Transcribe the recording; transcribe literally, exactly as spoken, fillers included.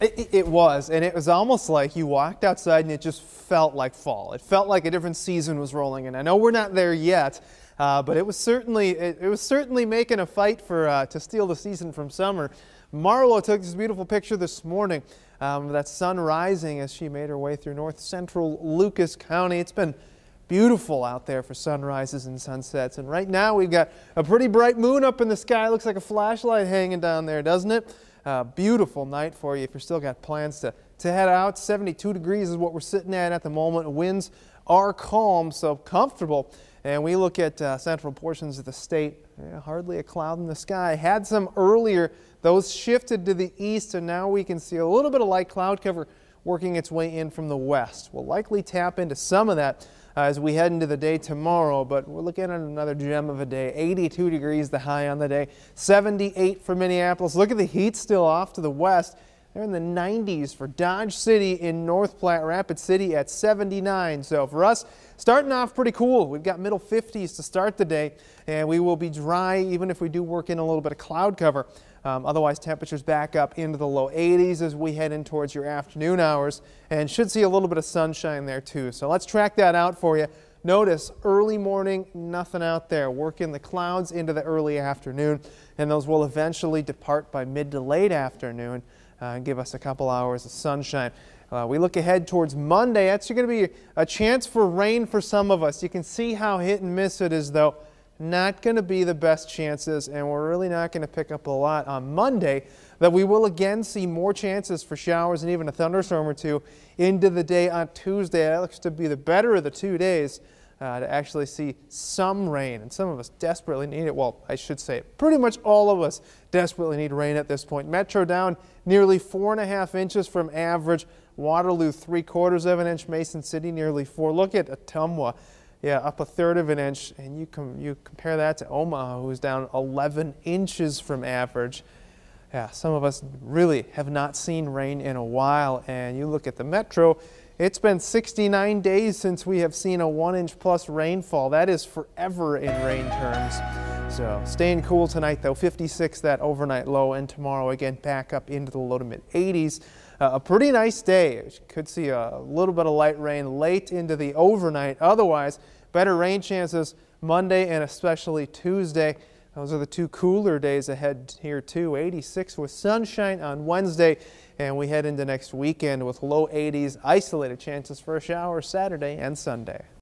It, it was, and it was almost like you walked outside and it just felt like fall. It felt like a different season was rolling in. I know we're not there yet, uh, but it was certainly it, it was certainly making a fight for uh, to steal the season from summer. Marlo took this beautiful picture this morning um, of that sun rising as she made her way through north central Lucas County. It's been beautiful out there for sunrises and sunsets, and right now we've got a pretty bright moon up in the sky. Looks like a flashlight hanging down there, doesn't it? Uh, beautiful night for you if you've still got plans to, to head out. seventy-two degrees is what we're sitting at at the moment. Winds are calm, so comfortable. And we look at uh, central portions of the state, yeah, hardly a cloud in the sky. Had some earlier, those shifted to the east, and now we can see a little bit of light cloud cover working its way in from the west. We'll likely tap into some of that uh, as we head into the day tomorrow, but we're looking at another gem of a day. eighty-two degrees the high on the day, seventy-eight for Minneapolis. Look at the heat still off to the west. They're in the nineties for Dodge City in North Platte, Rapid City at seventy-nine. So for us, starting off pretty cool. We've got middle fifties to start the day, and we will be dry even if we do work in a little bit of cloud cover. Um, otherwise, temperatures back up into the low eighties as we head in towards your afternoon hours, and should see a little bit of sunshine there too. So let's track that out for you. Notice early morning, nothing out there. Working the clouds into the early afternoon, and those will eventually depart by mid to late afternoon uh, and give us a couple hours of sunshine. Uh, we look ahead towards Monday. That's going to be a chance for rain for some of us. You can see how hit and miss it is, though. Not going to be the best chances, and we're really not going to pick up a lot on Monday. That we will again see more chances for showers and even a thunderstorm or two into the day on Tuesday. That looks to be the better of the two days uh, to actually see some rain, and some of us desperately need it. Well, I should say pretty much all of us desperately need rain at this point. Metro down nearly four and a half inches from average. Waterloo three quarters of an inch. Mason City nearly four. Look at Ottumwa. Yeah, up a third of an inch, and you, com you compare that to Omaha, who's down eleven inches from average. Yeah, some of us really have not seen rain in a while, and you look at the Metro, it's been sixty-nine days since we have seen a one inch plus rainfall. That is forever in rain terms. So staying cool tonight though, fifty-six that overnight low, and tomorrow again back up into the low to mid eighties. Uh, a pretty nice day. Could see a little bit of light rain late into the overnight. Otherwise, better rain chances Monday and especially Tuesday. Those are the two cooler days ahead here too. eighty-six with sunshine on Wednesday, and we head into next weekend with low eighties, isolated chances for a shower Saturday and Sunday.